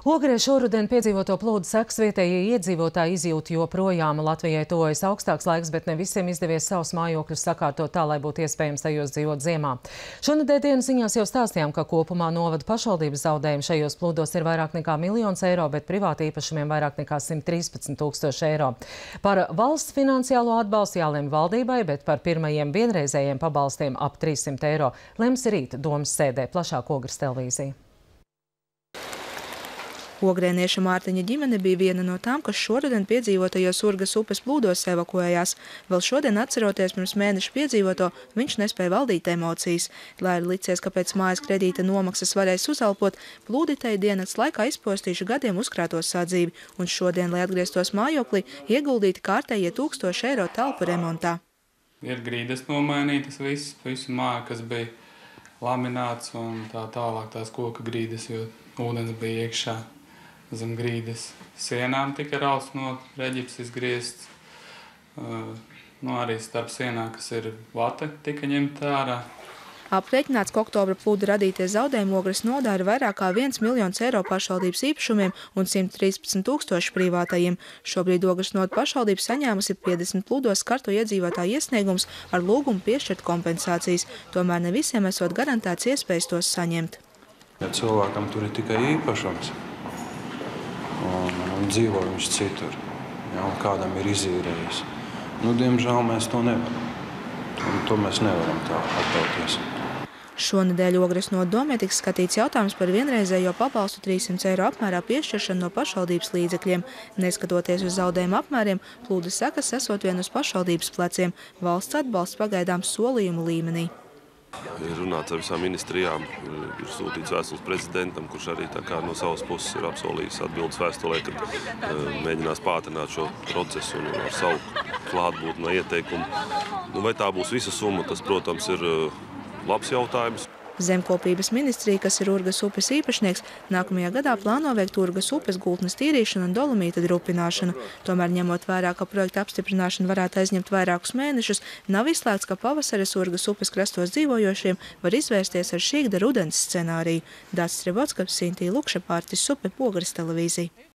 Ogrē šoruden piedzīvoto plūdu sekas vietējie iedzīvotāji izjūt joprojām. Latvijai tuvojas augstāks laiks, bet ne visiem izdevies savus mājokļus sakārtot tā, lai būtu iespējams tajos dzīvot ziemā. Šonedēļ dienas ziņās jau stāstījām, ka kopumā novada pašvaldības zaudējumi šajos plūdos ir vairāk nekā 1 000 000 eiro, bet privāti īpašumiem vairāk nekā 113 000 eiro. Par valsts finansiālo atbalstu jālemj valdībai, bet par pirmajiem vienreizējiem pabalstiem ap 300 eiro lems rīt domas sēdē. Plašāk Ogres televīzija. Ogrēnieša Mārtiņa ģimene bija viena no tām, kas šoruden piedzīvotajos Urgas upes plūdos evakuējās. Vēl šodien, atceroties pirms mēneša piedzīvoto, viņš nespēja valdīt emocijas. Lai ir licies, ka pēc mājas kredīta nomaksas varēs uzelpot, plūditēji dienas laikā izpostījuši gadiem uzkrāto sadzīvi, un šodien, lai atgrieztos mājoklī, ieguldīti kārtējie 1000 eiro telpu remontā. Ir grīdas nomainītas visu māju, kas bija laminēts un tā tālāk tās koka grīdas, jo ūdens bija iekšā. Zem grīdas sienām tika rauts no reģips izgriezts. Arī starp sienām, kas ir vata, tika ņemta ārā. Aprēķināts, ka oktobra plūda radītie zaudējumi Ogres nodā ir vairāk kā 1 000 000 eiro pašvaldības īpašumiem un 113 000 privātajiem. Šobrīd Ogres noda pašvaldības saņēmusi 50 plūdos skarto iedzīvotāju iesniegums ar lūgumu piešķirt kompensācijas. Tomēr ne visiem esot garantēts iespējas tos saņemt. Ja cilvēkam tur ir tikai īpašums un dzīvo viņš citur, un kādam ir izīrējis. Diemžēl mēs to nevaram. To mēs nevaram tā atļauties. Šonedēļ Ogres noda domē tiks skatīts jautājums par vienreizējo pabalstu 300 eiro apmērā piešķiršanu no pašvaldības līdzekļiem. Neskatoties uz zaudējumu apmēriem, plūdu sekas esot vien uz pašvaldības pleciem. Valsts atbalsts pagaidām solījumu līmenī. Ir runāts ar visām ministrijām, ir sūtīts vēstules prezidentam, kurš arī tā kā no savas puses ir apsolījis atbildes vēstulē, kad mēģinās pātrināt šo procesu un ar savu klātbūtni no ieteikumu. Vai tā būs visa summa, tas, protams, ir labs jautājums. Zemkopības ministrija, kas ir Urgas upes īpašnieks, nākamajā gadā plāno veikt Urgas upes gultnes tīrīšanu un dolomīta drupināšanu. Tomēr, ņemot vērā, ka projekta apstiprināšana varētu aizņemt vairākus mēnešus, nav izslēgts, ka pavasaris Urgas upes krastos dzīvojošiem var izvērsties ar šīgda rudens scenāriju. Dācis Revotskis, Sintī Lukša, Pārtis Supe, Ogres televīzija.